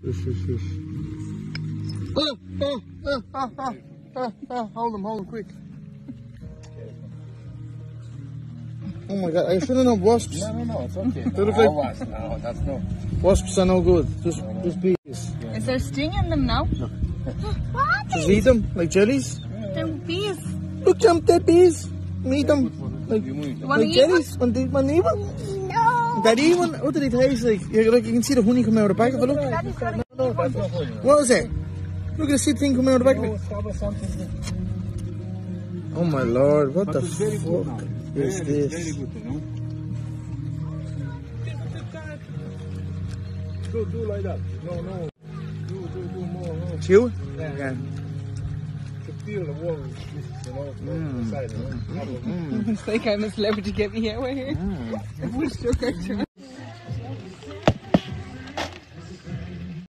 Fish. Hold him quick. Oh my god, are you feeling no wasps? No, it's okay. They look like wasps. No, that's no. wasps are no good. Just bees. Yeah. Is there sting in them now? No. What? Just eat them like jellies. They're bees. Look, they're bees. Eat them like jellies. Want to eat one even? No. That even? What did it taste like? You can see the honey coming out of the back of it. Look. No. What was it? Look at the seed thing coming out of the back of it. Oh my lord! What the fuck is this? Very good, you know. Do like that. No. Do more. No. Chew? Yeah. To feel the water, you know, inside, you know. It's like I'm a celebrity, get me here. We're here.